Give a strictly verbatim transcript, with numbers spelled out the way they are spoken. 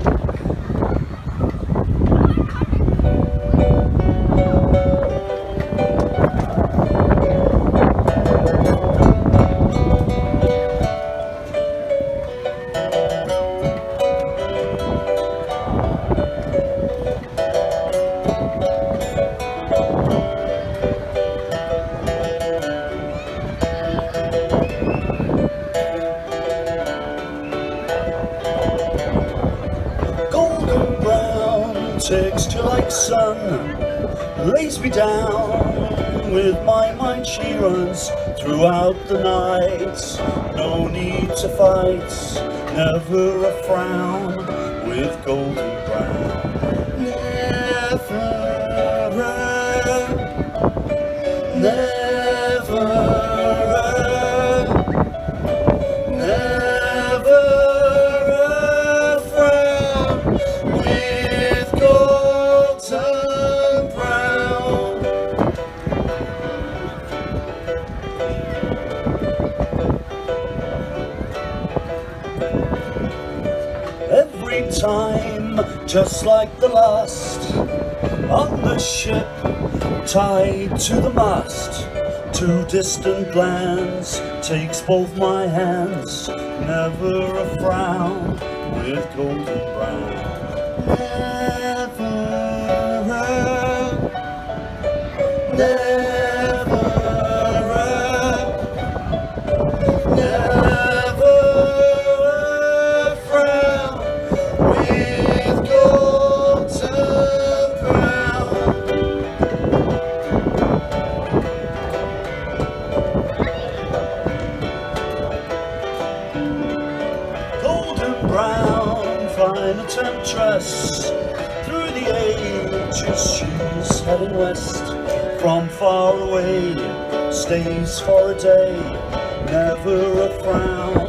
Texture like sun lays me down. With my mind she runs throughout the night. No need to fight, never a frown. With golden brown, never a, never a, never a frown. With golden brown. Every time, just like the last, on the ship, tied to the mast. Two distant lands takes both my hands. Never a frown with golden brown. Never a, never a, never a frown with golden brown. Golden brown, fine a temptress. Through the ages she's heading west. From far away, stays for a day. Never a frown